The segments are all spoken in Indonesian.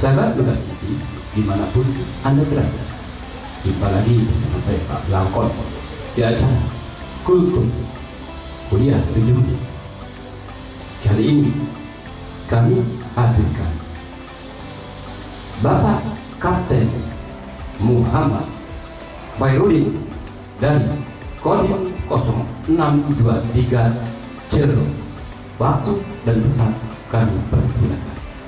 Sahabat Lukas TV, dimanapun Anda berada, jumpa lagi bersama saya Pak Lakon di acara Kultum Kuliah 7. Kali ini kami hadirkan Bapak Kapten Muhammad Bayrudin dari Kodim 0623 Cirebon. Waktu dan tempat kami persilakan.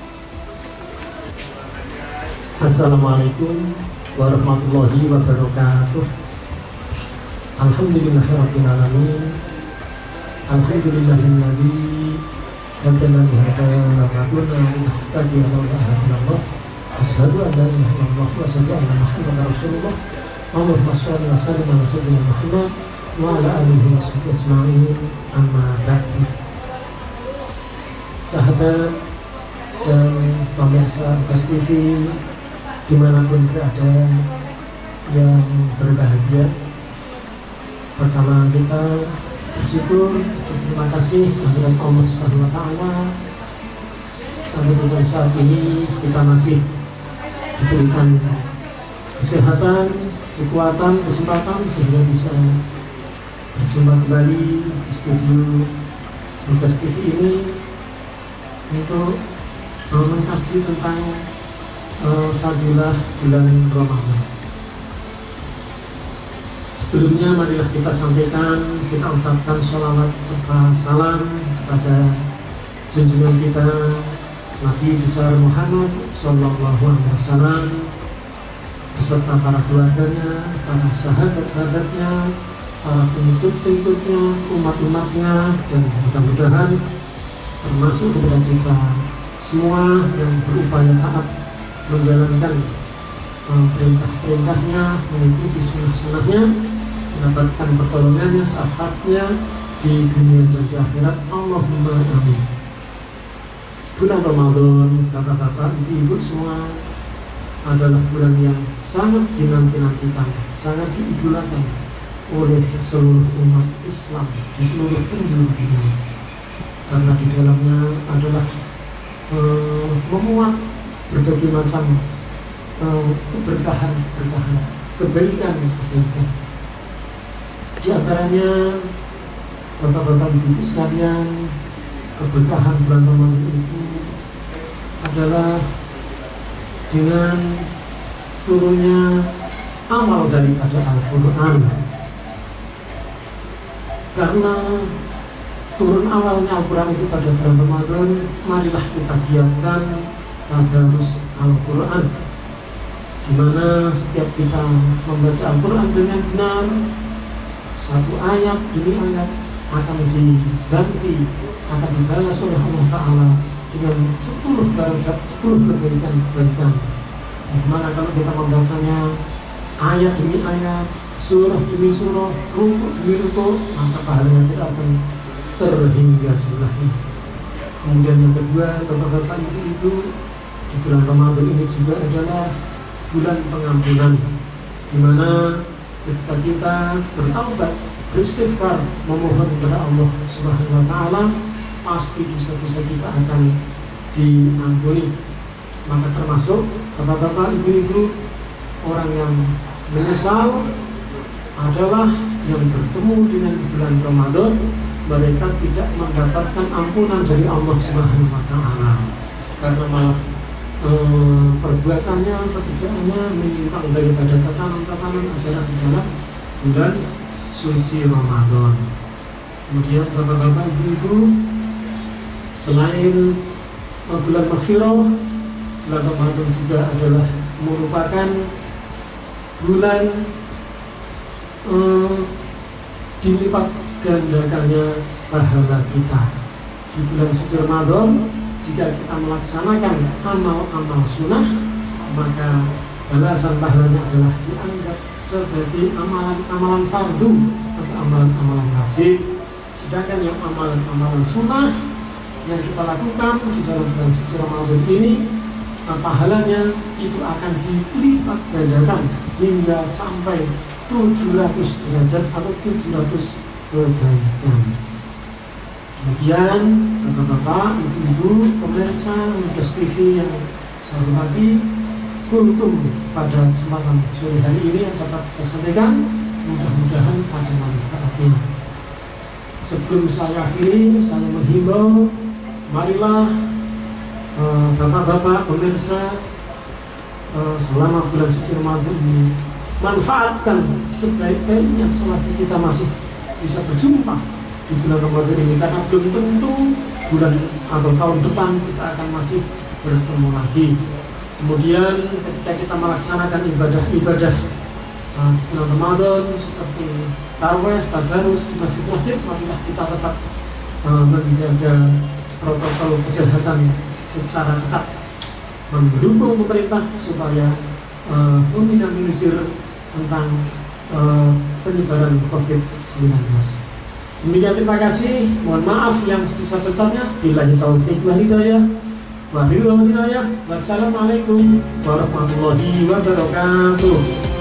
Assalamualaikum warahmatullahi wabarakatuh. Alhamdulillahirabbil alamin. Alhamdulillahilladzi hadana bi hadana wa kunna nahtadiya laula an hadana. Asyhadu an la ilaha illallah wa asyhadu anna Muhammadar Rasulullah. Allahumma shalli wa sallim ala sayyidina Muhammad wa ala alihi wa sahbihi ajma'in. Amma ba'du. Sahabat dan pemirsa Lukas TV dimanapun berada yang berbahagia, pertama kita bersyukur, terima kasih kehadirat Allah Subhanahu wa Ta'ala. Sampai dengan saat ini kita masih diberikan kesehatan, kekuatan, kesempatan sehingga bisa berjumpa kembali di studio Lukas TV ini untuk mengkaji tentang fadilah bulan Ramadan. Sebelumnya marilah kita sampaikan, kita ucapkan sholawat serta salam kepada junjungan kita Nabi besar Muhammad Sallallahu Alaihi Wasallam beserta para keluarganya, para sahabat-sahabatnya, para pengikut-pengikutnya, umat-umatnya, dan mudah-mudahan termasuk kepada kita semua yang berupaya taat menjalankan perintah-perintahnya, mengikuti sunnah-sunnahnya, mendapatkan pertolongannya, syafaatnya di dunia dan di akhirat. Allahumma amin. Bulan Ramadan, bapak-bapak, ibu-ibu semua, adalah bulan yang sangat dinanti-nantikan, sangat diidolakan oleh seluruh umat Islam di seluruh penjuru dunia, karena di dalamnya adalah memuat berbagai macam keberkahan, kebaikan. Di antaranya, bapak-bapak ibu sekalian, keberkahan bulan Ramadan itu adalah dengan turunnya amal daripada Al-Quran. Karena turun awalnya Al-Quran itu pada bulan Ramadan, marilah kita giatkan tadarus Al-Quran, di mana setiap kita membaca Al-Quran dengan benar, satu ayat demi ayat akan diganti, akan dibalas oleh Allah Ta'ala dengan 10 derajat, 10 kebaikan. Bagaimana kalau kita membacanya ayat demi ayat, surah demi surah, rukuk demi rukuk, maka pahalanya tidak akan terhingga jumlahnya. Kemudian yang kedua, bapak-bapak ibu-ibu, di bulan Ramadan ini juga adalah bulan pengampunan, di mana ketika kita bertaubat, beristighfar, memohon kepada Allah Subhanahu wa Ta'ala, pasti dosa-dosa kita akan diampuni. Maka termasuk bapak-bapak ibu-ibu, orang yang menyesal adalah yang bertemu dengan bulan Ramadan, mereka tidak mendapatkan ampunan dari Allah Subhanahu wa Ta'ala, karena malah perbuatannya, pekerjaannya menyimpang daripada tatanan-tatanan ajaran di dalam bulan suci Ramadan. Kemudian bapak-bapak ibu-ibu, selain bulan maghfirah, bulan Ramadan juga adalah merupakan bulan dilipat gandakannya pahala kita. Di bulan suci Ramadan, jika kita melaksanakan amal-amal sunnah, maka balasan pahalanya adalah dianggap sebagai amalan-amalan fardu atau amalan-amalan wajib. Sedangkan yang amalan-amalan sunnah yang kita lakukan di dalam bulan suci Ramadan ini, pahalanya itu akan dilipat gandakan hingga sampai 700 derajat atau 700 kebaikan. Kemudian bapak-bapak, ibu-ibu, pemirsa Lukas TV yang Saya hormati kultum pada kesempatan sore hari ini yang dapat saya sampaikan, mudah-mudahan ada manfaatnya. Sebelum saya akhiri, saya menghimbau, marilah bapak-bapak pemirsa selama bulan suci Ramadan ini manfaatkan sebaik-baiknya selagi kita masih bisa berjumpa di bulan Ramadan ini, karena belum tentu bulan atau tahun depan kita akan masih bertemu lagi. Kemudian ketika kita melaksanakan ibadah-ibadah di bulan Ramadan seperti tarawih, tadarus di masjid-masjid, marilah kita tetap menjaga protokol kesehatan secara ketat, mendukung pemerintah supaya meminimalisir tentang penyebaran COVID-19. Demikian, terima kasih. Mohon maaf yang sebesar-besarnya. Billahi taufiq wal hidayah. Wassalamualaikum warahmatullahi wabarakatuh.